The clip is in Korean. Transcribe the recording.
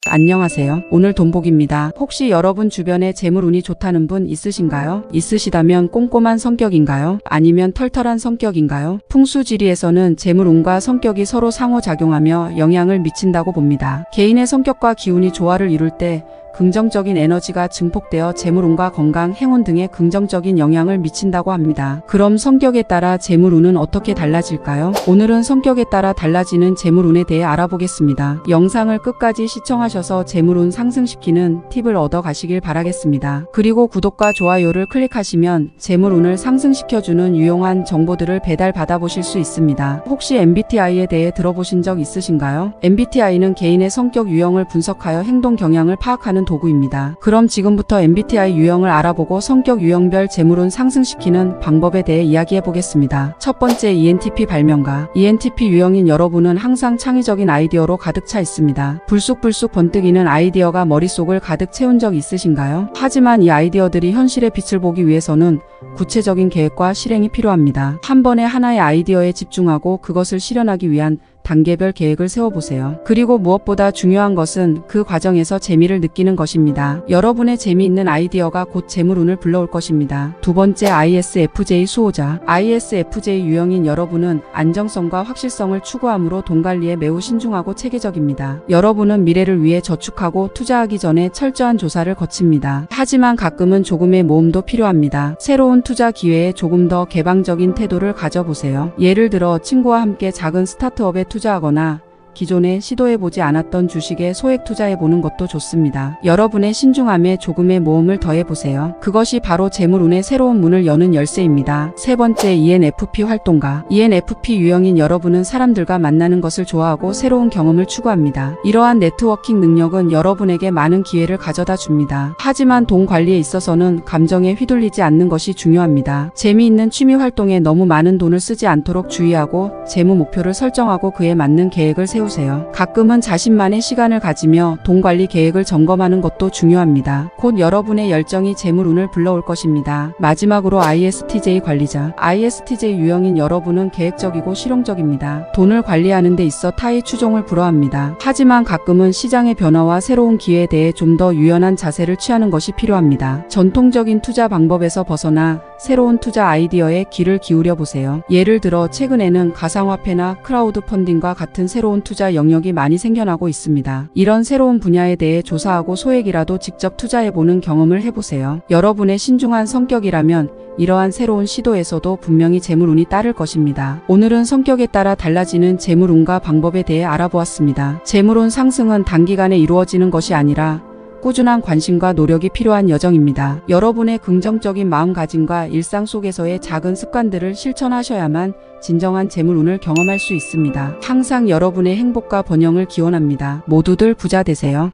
안녕하세요. 오늘 돈복입니다. 혹시 여러분 주변에 재물운이 좋다는 분 있으신가요? 있으시다면 꼼꼼한 성격인가요? 아니면 털털한 성격인가요? 풍수지리에서는 재물운과 성격이 서로 상호작용하며 영향을 미친다고 봅니다. 개인의 성격과 기운이 조화를 이룰 때 긍정적인 에너지가 증폭되어 재물운과 건강, 행운 등에 긍정적인 영향을 미친다고 합니다. 그럼 성격에 따라 재물운은 어떻게 달라질까요? 오늘은 성격에 따라 달라지는 재물운에 대해 알아보겠습니다. 영상을 끝까지 시청하셔서 재물운 상승시키는 팁을 얻어 가시길 바라겠습니다. 그리고 구독과 좋아요를 클릭하시면 재물운을 상승시켜주는 유용한 정보들을 배달 받아보실 수 있습니다. 혹시 MBTI에 대해 들어보신 적 있으신가요? MBTI는 개인의 성격 유형을 분석하여 행동 경향을 파악하는 도구입니다. 그럼 지금부터 MBTI 유형을 알아보고 성격 유형별 재물운 상승시키는 방법에 대해 이야기해 보겠습니다. 첫 번째, ENTP 발명가. ENTP 유형인 여러분은 항상 창의적인 아이디어로 가득 차 있습니다. 불쑥불쑥 번뜩이는 아이디어가 머릿속을 가득 채운 적 있으신가요? 하지만 이 아이디어들이 현실의 빛을 보기 위해서는 구체적인 계획과 실행이 필요합니다. 한 번에 하나의 아이디어에 집중하고 그것을 실현하기 위한 단계별 계획을 세워보세요. 그리고 무엇보다 중요한 것은 그 과정에서 재미를 느끼는 것입니다. 여러분의 재미있는 아이디어가 곧 재물운을 불러올 것입니다. 두 번째, ISFJ 수호자. ISFJ 유형인 여러분은 안정성과 확실성을 추구하므로 돈 관리에 매우 신중하고 체계적입니다. 여러분은 미래를 위해 저축하고 투자하기 전에 철저한 조사를 거칩니다. 하지만 가끔은 조금의 모험도 필요합니다. 새로운 투자 기회에 조금 더 개방적인 태도를 가져보세요. 예를 들어 친구와 함께 작은 스타트업에 투자하거나 기존에 시도해보지 않았던 주식에 소액 투자해보는 것도 좋습니다. 여러분의 신중함에 조금의 모험을 더해보세요. 그것이 바로 재물운의 새로운 문을 여는 열쇠입니다. 세 번째, ENFP 활동가. ENFP 유형인 여러분은 사람들과 만나는 것을 좋아하고 새로운 경험을 추구합니다. 이러한 네트워킹 능력은 여러분에게 많은 기회를 가져다 줍니다. 하지만 돈 관리에 있어서는 감정에 휘둘리지 않는 것이 중요합니다. 재미있는 취미 활동에 너무 많은 돈을 쓰지 않도록 주의하고 재무 목표를 설정하고 그에 맞는 계획을 세우세요. 가끔은 자신만의 시간을 가지며 돈 관리 계획을 점검하는 것도 중요합니다. 곧 여러분의 열정이 재물운을 불러올 것입니다. 마지막으로 ISTJ 관리자. ISTJ 유형인 여러분은 계획적이고 실용적입니다. 돈을 관리하는 데 있어 타의 추종을 불허합니다. 하지만 가끔은 시장의 변화와 새로운 기회에 대해 좀 더 유연한 자세를 취하는 것이 필요합니다. 전통적인 투자 방법에서 벗어나 새로운 투자 아이디어에 귀를 기울여 보세요. 예를 들어 최근에는 가상화폐나 크라우드 펀딩과 같은 새로운 투자 영역이 많이 생겨나고 있습니다. 이런 새로운 분야에 대해 조사하고 소액이라도 직접 투자해보는 경험을 해보세요. 여러분의 신중한 성격이라면 이러한 새로운 시도에서도 분명히 재물운이 따를 것입니다. 오늘은 성격에 따라 달라지는 재물운과 방법에 대해 알아보았습니다. 재물운 상승은 단기간에 이루어지는 것이 아니라 꾸준한 관심과 노력이 필요한 여정입니다. 여러분의 긍정적인 마음가짐과 일상 속에서의 작은 습관들을 실천하셔야만 진정한 재물운을 경험할 수 있습니다. 항상 여러분의 행복과 번영을 기원합니다. 모두들 부자 되세요.